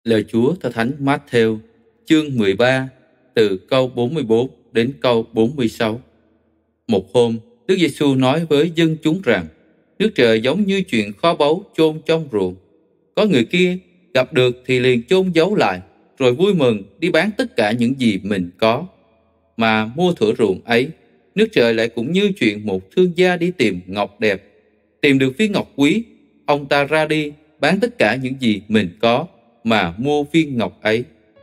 Lời Chúa theo Thánh Mát-thêu, chương 13, từ câu 44 đến câu 46. Một hôm, Đức Giêsu nói với dân chúng rằng, nước trời giống như chuyện kho báu chôn trong ruộng. Có người kia gặp được thì liền chôn giấu lại, rồi vui mừng đi bán tất cả những gì mình có, mà mua thửa ruộng ấy. Nước trời lại cũng như chuyện một thương gia đi tìm ngọc đẹp. Tìm được viên ngọc quý, ông ta ra đi bán tất cả những gì mình có, mà mua viên ngọc ấy.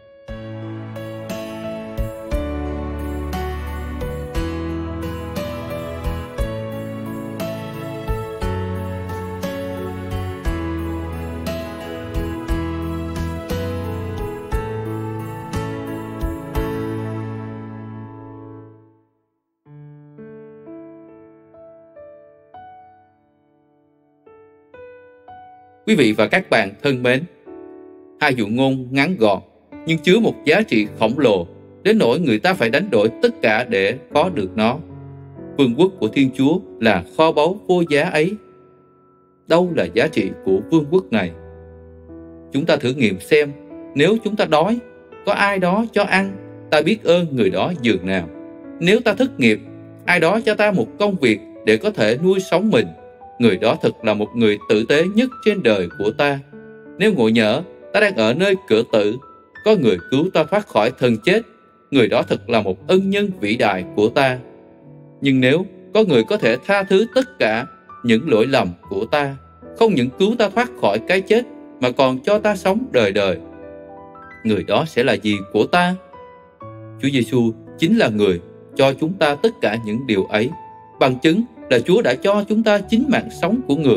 Quý vị và các bạn thân mến, hai dụ ngôn ngắn gọn nhưng chứa một giá trị khổng lồ đến nỗi người ta phải đánh đổi tất cả để có được nó. Vương quốc của Thiên Chúa là kho báu vô giá ấy. Đâu là giá trị của vương quốc này? Chúng ta thử nghiệm xem, nếu chúng ta đói, có ai đó cho ăn, ta biết ơn người đó dường nào. Nếu ta thất nghiệp, ai đó cho ta một công việc để có thể nuôi sống mình, người đó thật là một người tử tế nhất trên đời của ta. Nếu ngộ nhỡ ta đang ở nơi cửa tử, có người cứu ta thoát khỏi thân chết, người đó thật là một ân nhân vĩ đại của ta. Nhưng nếu có người có thể tha thứ tất cả những lỗi lầm của ta, không những cứu ta thoát khỏi cái chết mà còn cho ta sống đời đời, người đó sẽ là gì của ta? Chúa Giêsu chính là người cho chúng ta tất cả những điều ấy. Bằng chứng là Chúa đã cho chúng ta chính mạng sống của người.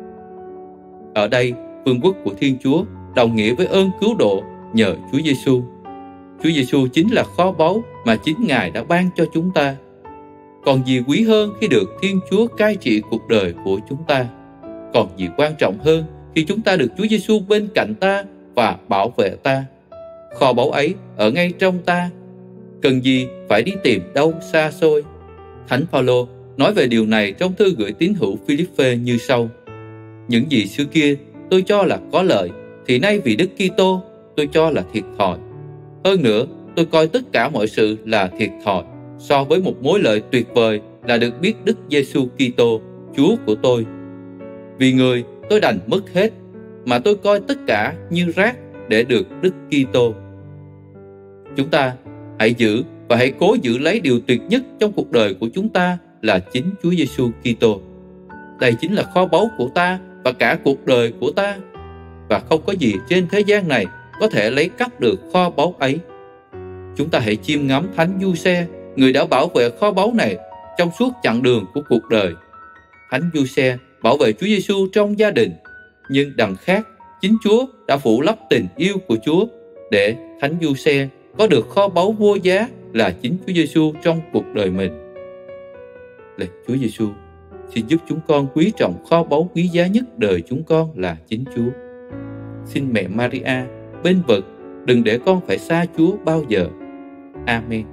Ở đây, vương quốc của Thiên Chúa đồng nghĩa với ơn cứu độ nhờ Chúa Giêsu. Chúa Giêsu chính là kho báu mà chính Ngài đã ban cho chúng ta. Còn gì quý hơn khi được Thiên Chúa cai trị cuộc đời của chúng ta? Còn gì quan trọng hơn khi chúng ta được Chúa Giêsu bên cạnh ta và bảo vệ ta? Kho báu ấy ở ngay trong ta. Cần gì phải đi tìm đâu xa xôi? Thánh Phaolô nói về điều này trong thư gửi tín hữu Philippe như sau: những gì xưa kia tôi cho là có lợi, thì nay vì Đức Kitô tôi cho là thiệt thòi. Hơn nữa, tôi coi tất cả mọi sự là thiệt thòi so với một mối lợi tuyệt vời là được biết Đức Giêsu Kitô, Chúa của tôi. Vì người tôi đành mất hết, mà tôi coi tất cả như rác để được Đức Kitô. Chúng ta hãy giữ và hãy cố giữ lấy điều tuyệt nhất trong cuộc đời của chúng ta là chính Chúa Giêsu Kitô. Đây chính là kho báu của ta và cả cuộc đời của ta, và không có gì trên thế gian này có thể lấy cắp được kho báu ấy. Chúng ta hãy chiêm ngắm Thánh Giuse, người đã bảo vệ kho báu này trong suốt chặng đường của cuộc đời. Thánh Giuse bảo vệ Chúa Giêsu trong gia đình, nhưng đằng khác, chính Chúa đã phủ lấp tình yêu của Chúa để Thánh Giuse có được kho báu vô giá là chính Chúa Giêsu trong cuộc đời mình. Lạy Chúa Giêsu, xin giúp chúng con quý trọng kho báu quý giá nhất đời chúng con là chính Chúa. Xin mẹ Maria bên vực đừng để con phải xa Chúa bao giờ. Amen.